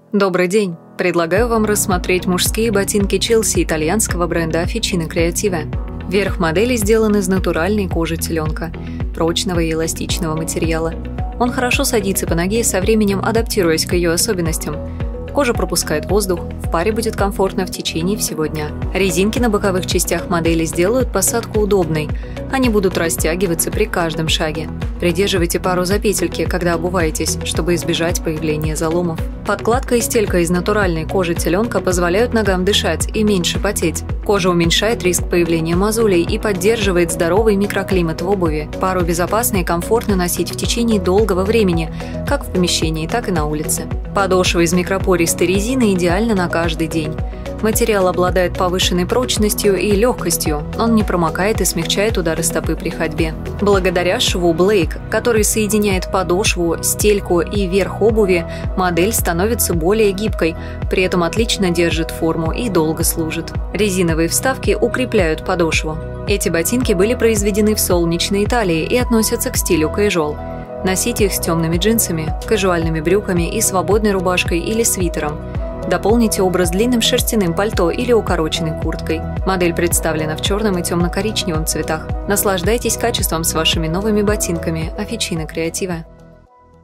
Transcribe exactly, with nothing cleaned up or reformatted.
Добрый день! Предлагаю вам рассмотреть мужские ботинки Челси итальянского бренда Officina Creativa. Верх модели сделан из натуральной кожи теленка, прочного и эластичного материала. Он хорошо садится по ноге, со временем адаптируясь к ее особенностям. Кожа пропускает воздух, в паре будет комфортно в течение всего дня. Резинки на боковых частях модели сделают посадку удобной. Они будут растягиваться при каждом шаге. Придерживайте пару за петельки, когда обуваетесь, чтобы избежать появления заломов. Подкладка и стелька из натуральной кожи теленка позволяют ногам дышать и меньше потеть. Кожа уменьшает риск появления мозолей и поддерживает здоровый микроклимат в обуви. Пару безопасно и комфортно носить в течение долгого времени, как в помещении, так и на улице. Подошва из микропористой резины идеальна на каждый день. Материал обладает повышенной прочностью и легкостью, он не промокает и смягчает удары стопы при ходьбе. Благодаря шву Blake, который соединяет подошву, стельку и верх обуви, модель становится более гибкой, при этом отлично держит форму и долго служит. Резиновые вставки укрепляют подошву. Эти ботинки были произведены в солнечной Италии и относятся к стилю casual. Носите их с темными джинсами, кажуальными брюками и свободной рубашкой или свитером. Дополните образ длинным шерстяным пальто или укороченной курткой. Модель представлена в черном и темно-коричневом цветах. Наслаждайтесь качеством с вашими новыми ботинками Officina Creativa.